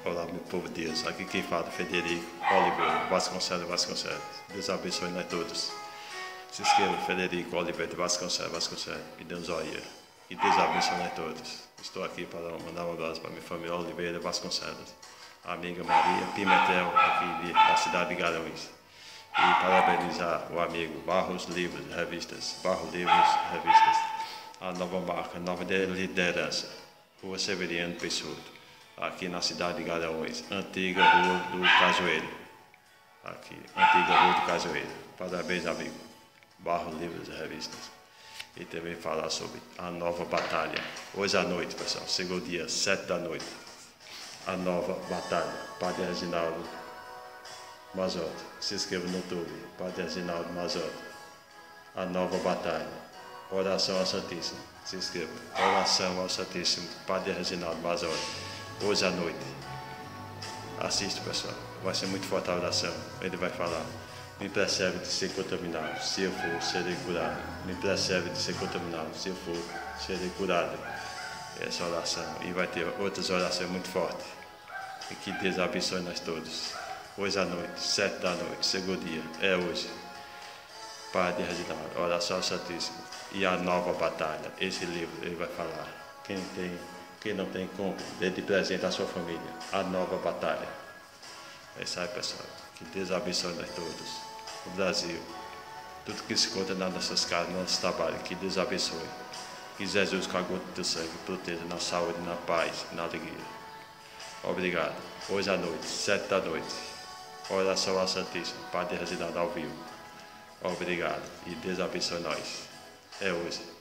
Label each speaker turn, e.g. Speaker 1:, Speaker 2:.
Speaker 1: Olá, meu povo de Deus. Aqui quem fala é Frederico Oliveira Vasconcelos. Deus abençoe nós todos. Se inscreva, Frederico Oliveira Vasconcelos. E dê um joinha. E Deus abençoe nós todos. Estou aqui para mandar um abraço para minha família Oliveira Vasconcelos. A amiga Maria Pimentel, aqui da cidade de Garanhuns. E parabenizar o amigo Barros Livros Revistas. A nova marca, nova liderança. Rua Severiano Peixoto. Aqui na cidade de Garanhuns, antiga Rua do Cajueiro. Aqui, antiga Rua do Cajueiro. Parabéns, amigo. Barros Livros e Revistas. E também falar sobre a nova batalha. Hoje à noite, pessoal, chegou o dia 7 da noite. A nova batalha. Padre Reginaldo Mazzotti. Se inscreva no YouTube. Padre Reginaldo Mazzotti. A nova batalha. Oração ao Santíssimo. Se inscreva. Oração ao Santíssimo. Padre Reginaldo Mazzotti. Hoje à noite. Assista, pessoal. Vai ser muito forte a oração. Ele vai falar: me preserve de ser contaminado. Se eu for, serei curado. Me preserve de ser contaminado. Se eu for, serei curado. Essa oração. E vai ter outras orações muito fortes. E que Deus abençoe nós todos. Hoje à noite, 7 da noite, segundo dia. É hoje. Padre Reginaldo, Oração ao Santíssimo. E a nova batalha. Esse livro ele vai falar. Quem não tem, compre, dê de presente à sua família. A nova batalha. É isso aí, pessoal. Que Deus abençoe nós todos. O Brasil. Tudo que se encontra nas nossas casas, no nosso trabalho. Que Deus abençoe. Que Jesus, com a gota do sangue, proteja na saúde, na paz e na alegria. Obrigado. Hoje à noite, 7 da noite. Oração ao Santíssimo. Padre Reginaldo ao vivo. Obrigado. E Deus abençoe nós. É hoje.